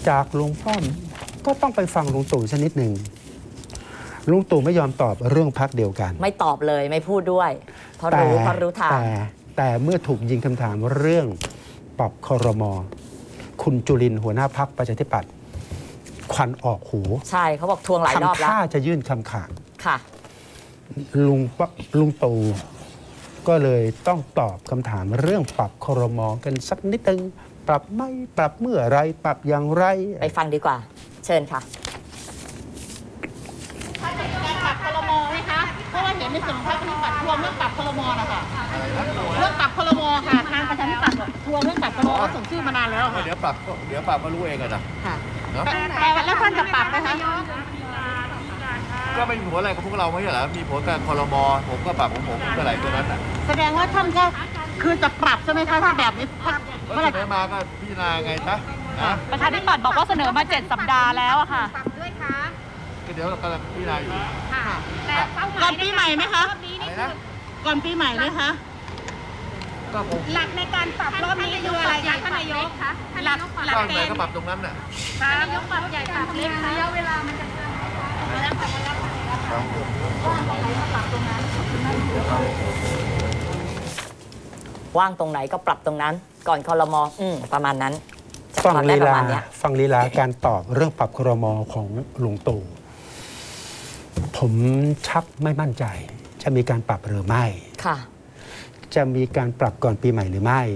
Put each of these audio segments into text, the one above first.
จากลุงป้อมก็ต้องไปฟังลุงตู่สักนิดหนึ่งลุงตู่ไม่ยอมตอบเรื่องพรรคเดียวกันไม่ตอบเลยไม่พูดด้วยเพราะรู้ทางแต่เมื่อถูกยิงคำถามเรื่องปรับครม.คุณจุรินทร์หัวหน้าพรรคประชาธิปัตย์ควันออกหูใช่เขาบอกทวงหลายรอบแล้วทำท่าจะยื่นคำขาดค่ะลุงตู่ก็เลยต้องตอบคำถามเรื่องปรับครม.กันสักนิดนึงปรับไม่ปรับเมื่อไรปรับอย่างไรไปฟังดีกว่าเชิญค่ะถ้าจะมีการปรับครม.ไหมคะเพราะว่าเห็นในส่วนของพรรคประชาธิปัตย์ทวงเรื่องปรับครม.นะคะเรื่องปรับครม.ค่ะทางประชาธิปัตย์ทวงเรื่องปรับครม.ก็ส่งชื่อมานานแล้วค่ะเดี๋ยวปรับก็รู้เองกันนะแต่แล้วท่านจะปรับไหมคะก็ไม่มีผลอะไรกับพวกเราไม่ใช่เหรอมีผลกับครม.ผมก็ปรับของผมก็ไหลตัวนั้นแสดงว่าท่านก็คือจะปรับใช่ไหมคะถ้าแบบนี้เมื่อไหร่มาก็พิจารณาไงจ๊ะประชาธิปัตย์บอกว่าเสนอมา7 สัปดาห์แล้วอะค่ะปรับด้วยคะก็เดี๋ยวเรากำลังพิจารณาอยู่ค่ะแต่ก่อนปีใหม่ไหมคะก่อนปีใหม่ไหมคะหลักในการปรับรอบนี้คืออะไรคะท่านนายกคะหลักเกณฑ์ก็ปรับตรงนั้นน่ะนายกปรับใหญ่ปรับเล็กระยะเวลามันจะเกินว่างตรงไหนก็ปรับตรงนั้นก่อนครม.ประมาณนั้นฟังลีลาการตอบเรื่องปรับครม.ของลุงตู่ผมชักไม่มั่นใจจะมีการปรับหรือไม่ค่ะจะมีการปรับก่อนปีใหม่หรือไม่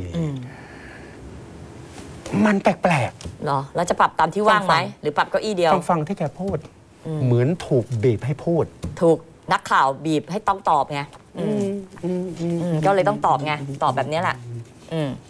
มันแปลกๆเหรอแล้วจะปรับตามที่ว่างไหมหรือปรับเก้าอี้เดียวฟังที่แกพูดเหมือนถูกบีบให้พูดถูกนักข่าวบีบให้ต้องตอบไงก็เลยต้องตอบไงตอบแบบนี้แหละ